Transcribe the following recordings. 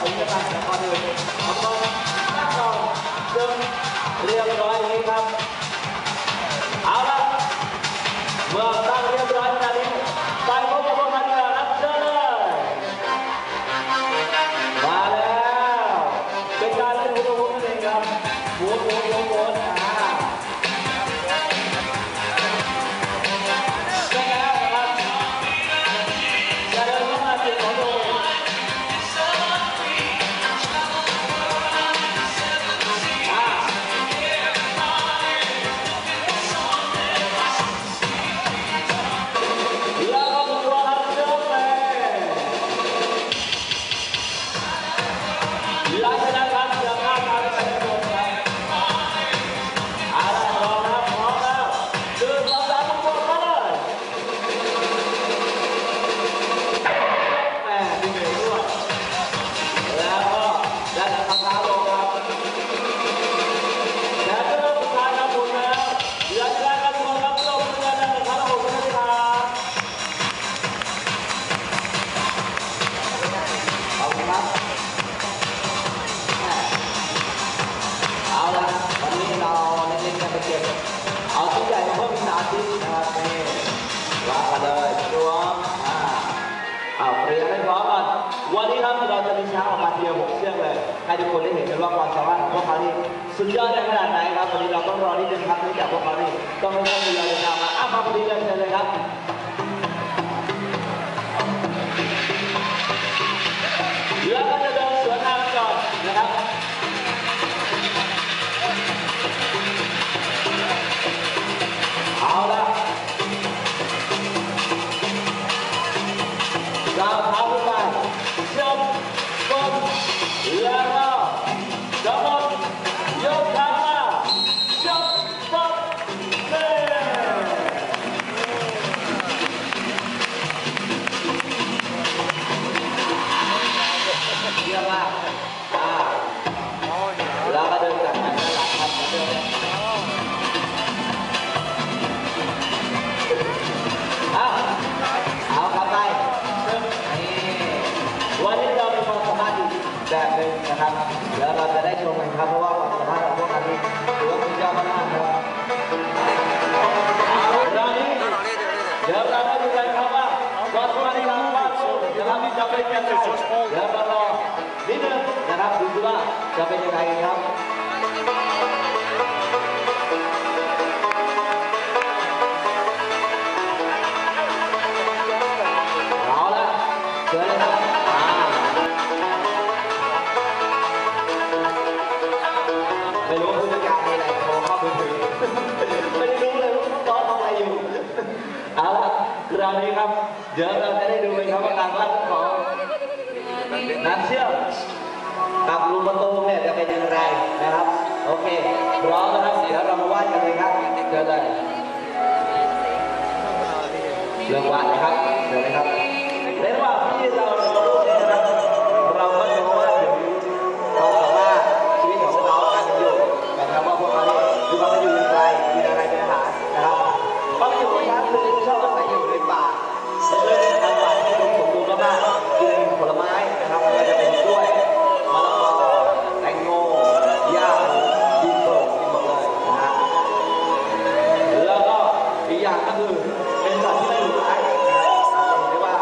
ถึงจะมาแต่ก่อนอื่นเอาก่อนตั้งก่อนดึงเรียบร้อยนี้ครับเอาละเมื่อตั้งเรียบร้อยขนาดนี้ไปพบกับพวกมันเลยครับเชิญเลยมาแล้วเป็นการเล่นหุ่นหุ่นนั่นเองครับหมุนหมุนหมุนหมุนเอาชิ้นใหญ่มาเพิ่มอีก3 ชิ้นนะครับนี่วางกันเลยรวมเรียงให้พร้อมกันวันนี้ครับเราจะมีช้างออกมาเทียบ6 เชือกเลยให้ทุกคนได้เห็นกันว่าความสามารถของพวกเขานี่สุดยอดได้ขนาดไหนครับวันนี้เราต้องรอนิดนึงครับเนื่องจากพวกเขานี่ต้องให้ท่านมีเวลามาพอดีเลยครับแล้วก็จะเดินสวนทางก่อนนะครับเอาละเราทำไปจบกดแล้วก็จบยกขามาจบกดเลยเยี่ยมมากแล้วก็เดินกลับมาด้านหลังครับเอาครับไปวันนี้เรามีความสามารถอีกแบบหนึ่งนะครับแล้วเราจะได้ชมกันครับเพราะว่าความสามารถของพวกเรานี้ถือว่าสุดยอดมากๆครับเรานี้เดี๋ยวเราได้ดูกันครับว่าก่อนที่เราจะว่านะครับที่จะเป็นยังไงเดี๋ยวเรารอนิดนึงนะครับดูว่าจะเป็นยังไงกันครับไม่รู้ผู้จัดการมีอะไรโทรเข้ามือถือไม่ได้รู้เลยว่าน้องทำอะไรอยู่เอาละคราวนี้ครับเดี๋ยวเราจะได้ดูกันครับว่าการวัดของน้ำเชื่อมกับลูกประตูเนี่ยจะเป็นอย่างไรนะครับโอเคพร้อมนะครับเดี๋ยวเรามาวาดกันเลยครับเจอเลยเรื่องวาดนะครับเดี๋ยวนะครับในระหว่างที่เราดูเนี่ยนะครับเราก็จะวาดถึงความสามารถชีวิตของเราการอยู่นะครับว่าพวกเราเนี่ยคือเราจะอยู่อย่างไรมีอะไรเป็นอาหารนะครับบางจุดช้างคือชอบอาศัยอยู่ในป่าเล่นทางป่าที่ดูสมบูรณ์มากๆกินผลไม้นะครับไม่ว่าจะเป็นกล้วยมะละกอแตงโมหญ้ากินสดกินหมดเลยนะฮะแล้วก็อีกอย่างก็คือเป็นสัตว์ที่ไม่ดุร้ายนะครับเรียกว่า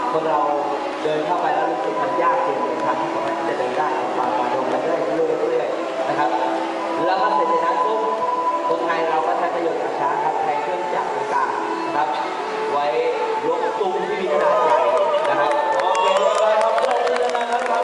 คนเราเดินเข้าไปแล้วรู้สึกมันยากเกินทางที่มันจะเดินได้ฝ่าดงไปเรื่อยๆนะครับแล้วพอเสร็จจากนั้นปุ๊บคนไทยเราก็ใช้ประโยชน์จากช้างครับแทนเครื่องจักรต่างๆนะครับไว้ยกตุ้มที่มีขนาดใหญ่นะครับโอเคเลยครับเริ่มเลยนะครับ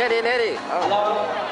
ดิเอาเรา